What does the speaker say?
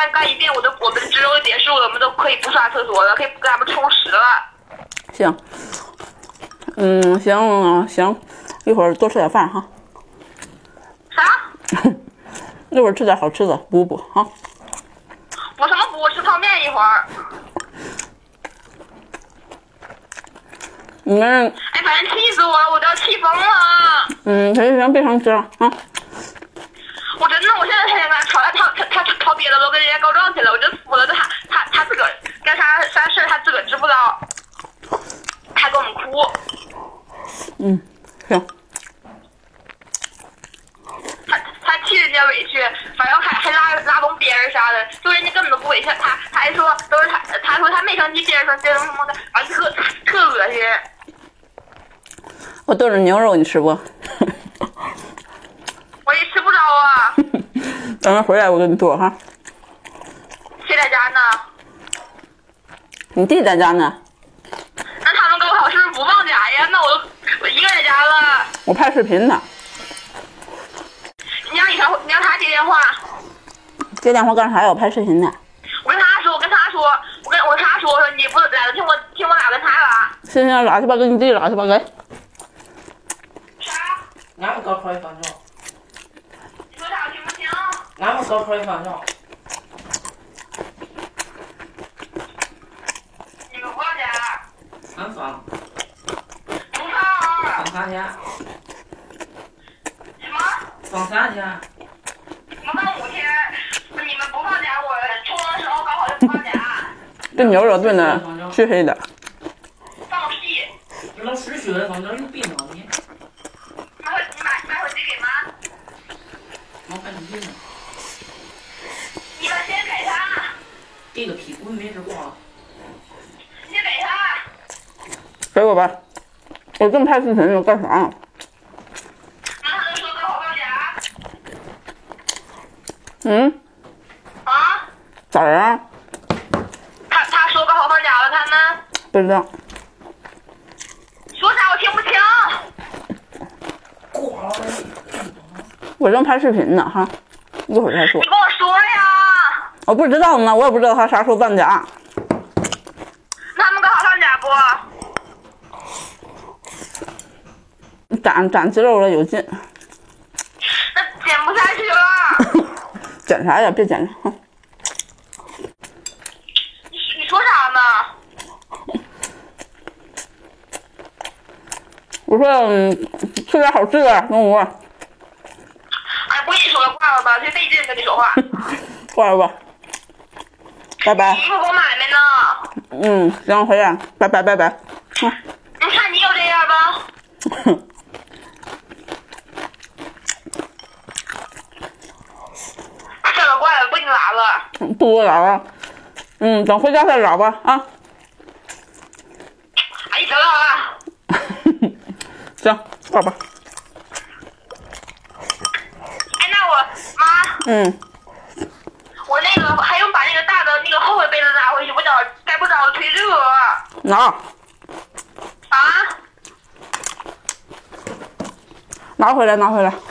干一遍，我们之后就结束了，我们都可以不刷厕所了，可以给他们充实了。 行，行，一会儿多吃点饭哈。 啥？ 一会儿吃点好吃的补补哈。 补什么补？吃泡面一会儿。 你们哎，反正气死我了，我都要气疯了。 行，别生气了啊。 我真的，我现在天天跟他吵，他吵别的都跟人家告状去了，我真服了。他自个儿干啥事他自个儿知不道，还跟我们哭。 行。 他替人家委屈，反正还拉拢别人啥的，就人家根本都不委屈他，他还说都是他说他没生气，别人生气什么的，反正特恶心。 我炖的牛肉你吃不？ 我也吃不着啊。 等他回来我给你做哈。 谁在家呢？ 你弟在家呢。 那他们高考是不是不放假呀？那我一个人在家了。 我拍视频呢。 你让他接电话。 接电话干啥呀？我拍视频呢。 我跟他说，我跟他说，你不来了，听我俩跟他俩。 行，拉去吧，跟你弟拉去吧，给。 啥？ 俺们高考也放假。 你说啥？我听不清。 俺们高考也放假。 你们不放假？ 俺放。 不放。 放3天。 什么？ 放3天。 我放5天。你们不放假，我初中的时候高考就不放假。 这牛肉炖的黢黑的。 放屁！ 这老师学的放假有病啊你！ 买回去给妈。 我看你呢。 你们先给他。 给个屁股没这话。 你先给他。 给我吧，我正拍视频呢，干啥呢？ 那他能说高考放假？啊？ 咋了？ 他说高考放假了，他们不知道。 说啥我听不清。 我正拍视频呢哈，一会儿再说你。跟我说呀。 我不知道呢，我也不知道他啥时候放假。 那他们高考放假不？ 长肌肉了有劲。 那减不下去了。 减啥呀？别减了。 你说啥呢？ 我说吃点好吃的，中午。 哎，不跟你说了，挂了吧，最费劲跟你说话。 挂了吧，拜拜。 衣服给我买没呢？ 行，回来，拜拜。 你看你有这样吧？这个怪了，不给你拉了。 不给我拉了。等回家再拉吧啊。 哎，得了。 行，挂吧。 哎，那我妈。我那个还用把那个大的那个厚的被子拿回去，我脚盖不着，忒热。 拿。 啊？ 拿回来。